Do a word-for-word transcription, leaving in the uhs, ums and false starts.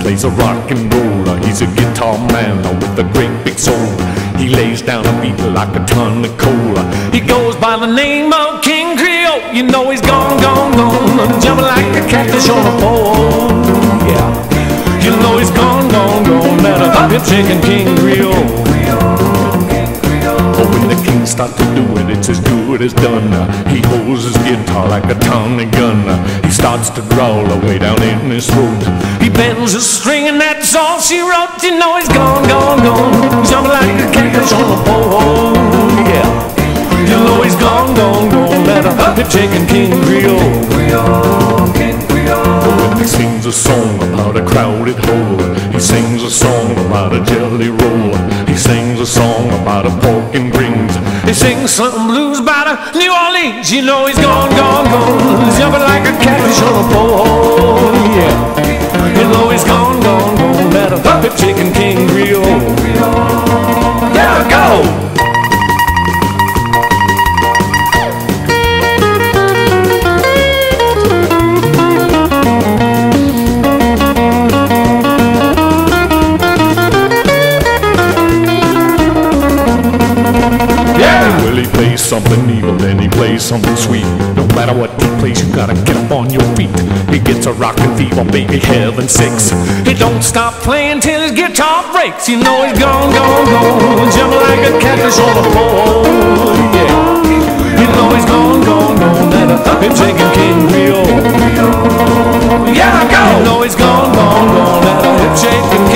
plays a rock and roll. He's a guitar man with a great big soul. He lays down a beat like a ton of coal. He goes by the name of King Creole. You know he's gone, gone, gone, jumping like a catfish on a pole. Yeah, you know he's gone, gone, gone, that a hip shaking King Creole. But when the king starts to do it, it's as good as done. He holds his guitar like a Tommy gun. He starts to growl away down in his throat. He bends a string and that's all she wrote. You know he's gone, gone, gone, jumping like a catfish on a pole. Yeah, you know he's gone, gone, gone, that a hip shaking King Creole. But when he sings a song about a crowded hole, he sings a song about a jelly roll. He sings a song about a pork and greens. He sings some blues about a New Orleans. You know he's gone, gone, gone, jumping like a catfish on a pole. Yeah, you know he's gone, gone, gone, that a hip shaking King Creole. Yeah, go! Something evil, then he plays something sweet. No matter what he plays, you gotta get up on your feet. He gets a rockin' fever, baby, heaven sakes. He don't stop playing till his guitar breaks. You know he's gone, gone, gone, jumping like a catfish on a pole. Yeah, you know he's gone, gone, gone, that a hip shaking King Creole. Yeah, go! You know he's gone, gone, gone, that a hip shaking